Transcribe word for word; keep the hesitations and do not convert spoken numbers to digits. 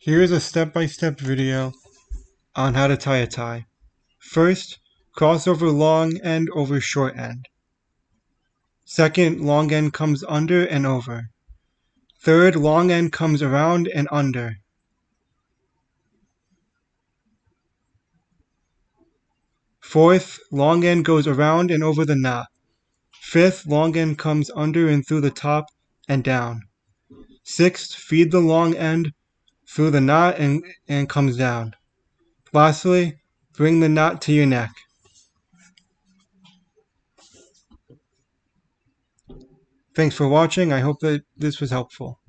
Here's a step-by-step video on how to tie a tie. First, cross over long end over short end. Second, long end comes under and over. Third, long end comes around and under. Fourth, long end goes around and over the knot. Fifth, long end comes under and through the top and down. Sixth, feed the long end through the knot and, and comes down. Lastly, bring the knot to your neck. Thanks for watching. I hope that this was helpful.